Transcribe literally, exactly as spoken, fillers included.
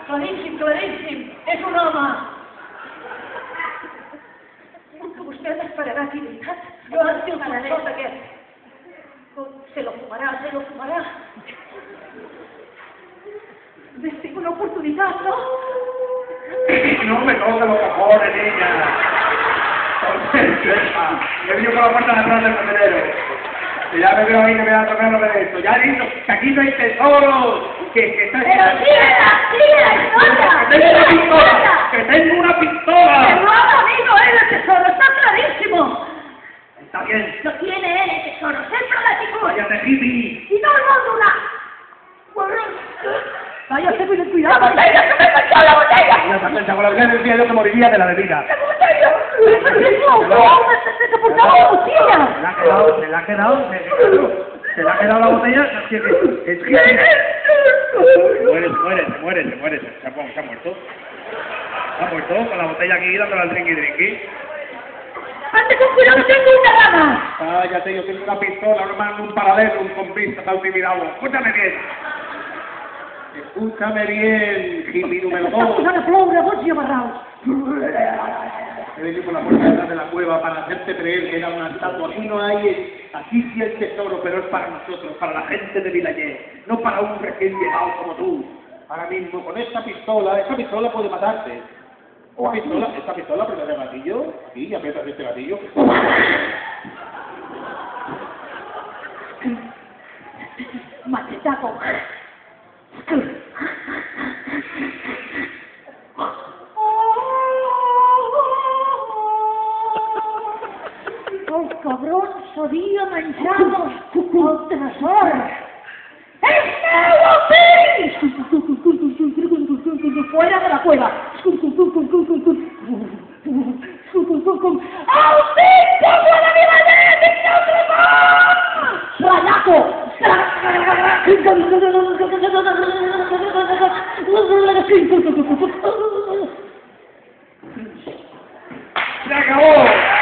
Claríssim, claríssim. És un home. Que vostè m'esperarà aquí, veritat? Jo ara estic al sot aquest. Se lo fumarà, se lo fumarà. Ves, tengo una oportunidad, ¿no? No me toques los cajones, niña. He venido por la puerta de atrás del cafetero. Que ya me veo ahí que me va a tocar lo de esto. Ya he dicho que aquí no hay tesoros. Que, que está... ¡Pero síguela, síguela, historia! ¡Que tengo una pistola! ¡Que tengo una pistola! ¡Que no ha amigo él el tesoro! ¡Está clarísimo! Está bien. Lo tiene él el tesoro, siempre la actitud. Váyate, hippie. Y todo el mundo una... Váyase, cuiden, cuidado. ¡La botella! ¡Se me manchó la botella! Ya se ha pensado con la botella, decía yo que moriría de la bebida. ¡La botella! ¡Pero qué es lo que hace! ¡Se portaba la Se botella! la ha quedado, se la ha quedado, se, se le ha quedado la botella. Así que, es hippie. Muere, muere, se muere, se muere, se ha, se ha muerto. Se ha muerto con la botella aquí dándole al drinky drinky. ¡Ande con cuidado, tengo una rama! Cállate, yo tengo una pistola, no mando un paralelo, un compista, está intimidado. Escúchame bien. Escúchame bien, hippie número Estás dos. posant a ploure, boig i amarraus. He venido por la puerta de atrás de la cueva para hacerte creer que era una estatua. Aquí no hay, aquí sí hay tesoro, pero es para nosotros, para la gente de Vilayé, no para un recién llegado como tú. Ahora mismo, con esta pistola, esta pistola puede matarte. Esta pistola, esta pistola, apretas el gatillo, sí, aprietas este gatillo. Machetaco. El cabrón s'havia menjat el tresor. ¡És meu, el fill! Fuera de la cueva. ¡El fill poble de Vilaller! Vinga el tresor! Rayaco! ¡Se acabó!